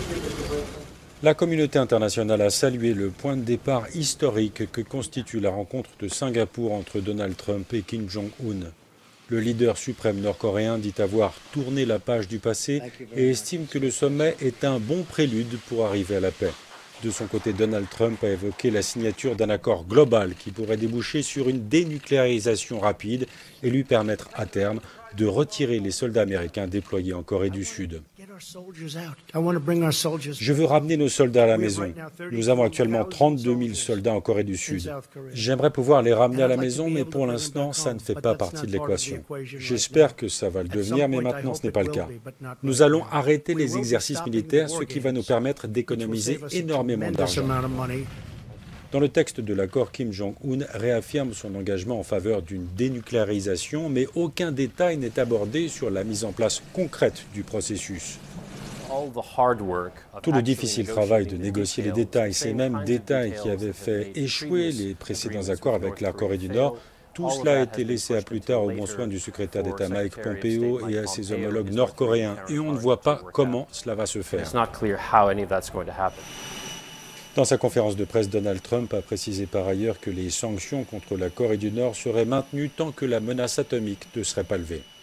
La communauté internationale a salué le point de départ historique que constitue la rencontre de Singapour entre Donald Trump et Kim Jong-un. Le leader suprême nord-coréen dit avoir tourné la page du passé et estime que le sommet est un bon prélude pour arriver à la paix. De son côté, Donald Trump a évoqué la signature d'un accord global qui pourrait déboucher sur une dénucléarisation rapide et lui permettre à terme de retirer les soldats américains déployés en Corée du Sud. Je veux ramener nos soldats à la maison. Nous avons actuellement 32 000 soldats en Corée du Sud. J'aimerais pouvoir les ramener à la maison, mais pour l'instant, ça ne fait pas partie de l'équation. J'espère que ça va le devenir, mais maintenant, ce n'est pas le cas. Nous allons arrêter les exercices militaires, ce qui va nous permettre d'économiser énormément d'argent. Dans le texte de l'accord, Kim Jong-un réaffirme son engagement en faveur d'une dénucléarisation, mais aucun détail n'est abordé sur la mise en place concrète du processus. Tout le difficile travail de négocier les détails, ces mêmes détails qui avaient fait échouer les précédents accords avec la Corée du Nord, tout cela a été laissé à plus tard au bon soin du secrétaire d'État Mike Pompeo et à ses homologues nord-coréens, et on ne voit pas comment cela va se faire. Dans sa conférence de presse, Donald Trump a précisé par ailleurs que les sanctions contre la Corée du Nord seraient maintenues tant que la menace atomique ne serait pas levée.